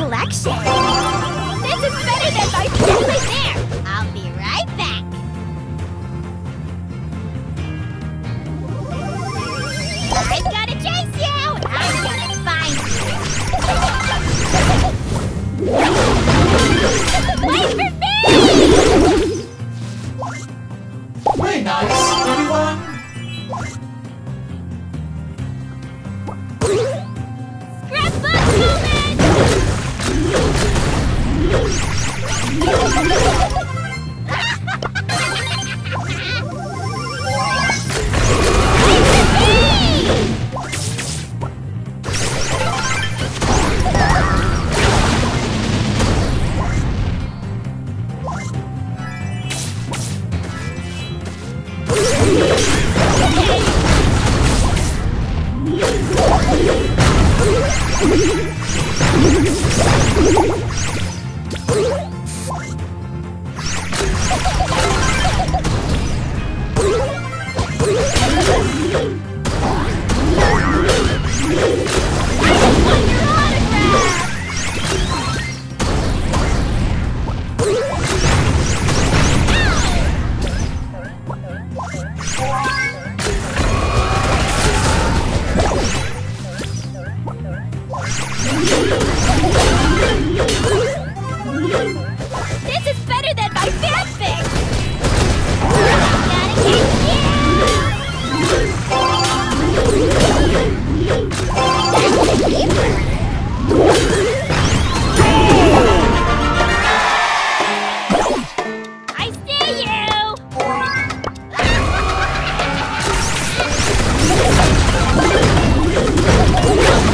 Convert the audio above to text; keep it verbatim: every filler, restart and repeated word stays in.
collection. This is better than my family there. I'll be right back. I'm gonna chase you. I'm gonna find you. Wait for me! Very nice, everyone. Scrapbook moment! This is better than my fanfic! I see you!